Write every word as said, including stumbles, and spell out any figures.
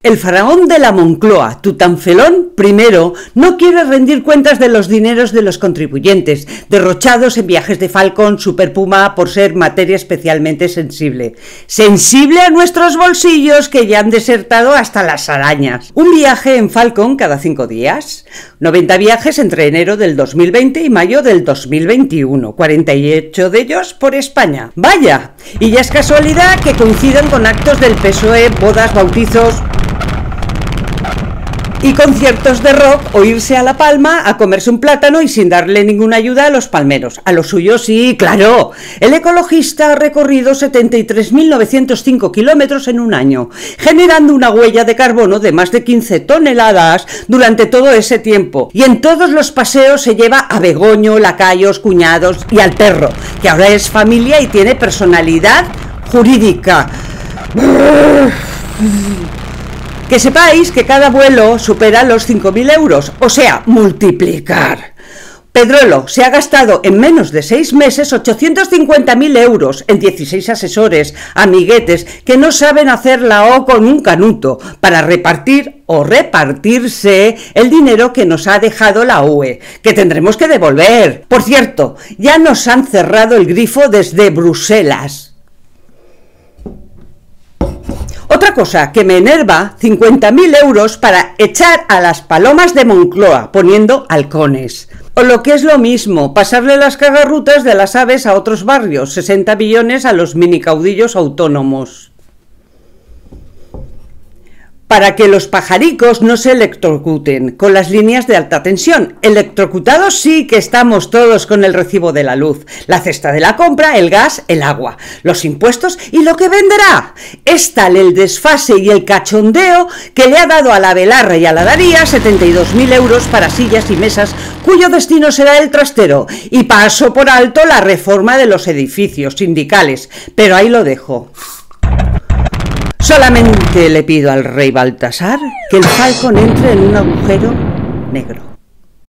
El faraón de la Moncloa, Tutanfelón primero, no quiere rendir cuentas de los dineros de los contribuyentes, derrochados en viajes de Falcon Super Puma por ser materia especialmente sensible. Sensible a nuestros bolsillos que ya han desertado hasta las arañas. Un viaje en Falcon cada cinco días. noventa viajes entre enero del dos mil veinte y mayo del dos mil veintiuno. cuarenta y ocho de ellos por España. ¡Vaya! Y ya es casualidad que coincidan con actos del P S O E, bodas, bautizos y conciertos de rock, o irse a La Palma a comerse un plátano y sin darle ninguna ayuda a los palmeros. A lo suyo sí, claro. El ecologista ha recorrido setenta y tres mil novecientos cinco kilómetros en un año, generando una huella de carbono de más de quince toneladas durante todo ese tiempo. Y en todos los paseos se lleva a Begoño, lacayos, cuñados y al perro, que ahora es familia y tiene personalidad jurídica. Que sepáis que cada vuelo supera los cinco mil euros, o sea, multiplicar. Pedrolo se ha gastado en menos de seis meses ochocientos cincuenta mil euros en dieciséis asesores, amiguetes, que no saben hacer la O con un canuto, para repartir o repartirse el dinero que nos ha dejado la U E, que tendremos que devolver. Por cierto, ya nos han cerrado el grifo desde Bruselas. Otra cosa que me enerva, cincuenta mil euros para echar a las palomas de Moncloa, poniendo halcones. O lo que es lo mismo, pasarle las cagarrutas de las aves a otros barrios, sesenta millones a los minicaudillos autónomos. Para que los pajaricos no se electrocuten con las líneas de alta tensión. Electrocutados sí que estamos todos con el recibo de la luz, la cesta de la compra, el gas, el agua, los impuestos y lo que venderá. Es tal el desfase y el cachondeo que le ha dado a la Belarra y a la Daría setenta y dos mil euros para sillas y mesas cuyo destino será el trastero. Y paso por alto la reforma de los edificios sindicales, pero ahí lo dejo. Solamente le pido al rey Baltasar que el Falcon entre en un agujero negro.